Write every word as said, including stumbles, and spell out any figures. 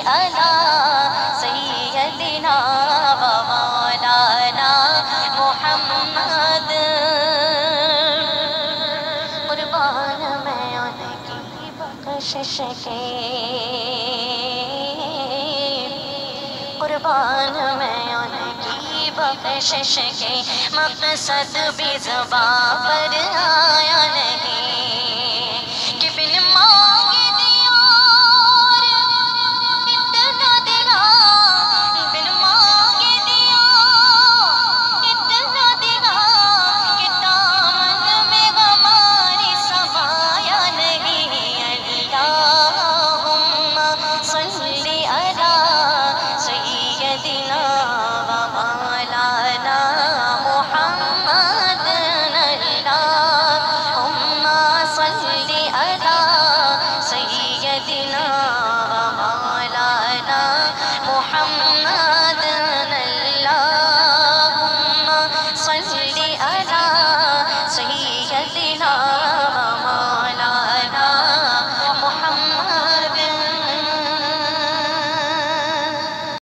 علی سیدنا و مولانا محمد قربان میں ان کی بخشش کے قربان میں ان کی بخشش کے مقصد بھی زباں پر آیا نہیں